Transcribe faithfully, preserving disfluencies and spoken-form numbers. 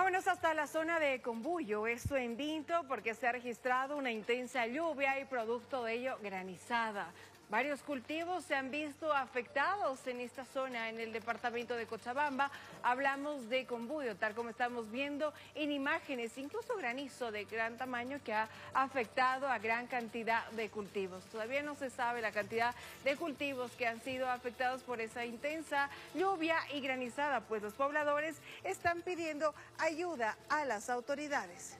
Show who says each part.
Speaker 1: Vámonos hasta la zona de Combuyo, esto en Vinto, porque se ha registrado una intensa lluvia y producto de ello granizada. Varios cultivos se han visto afectados en esta zona, en el departamento de Cochabamba. Hablamos de Combuyo, tal como estamos viendo en imágenes, incluso granizo de gran tamaño que ha afectado a gran cantidad de cultivos. Todavía no se sabe la cantidad de cultivos que han sido afectados por esa intensa lluvia y granizada, pues los pobladores están pidiendo ayuda a las autoridades.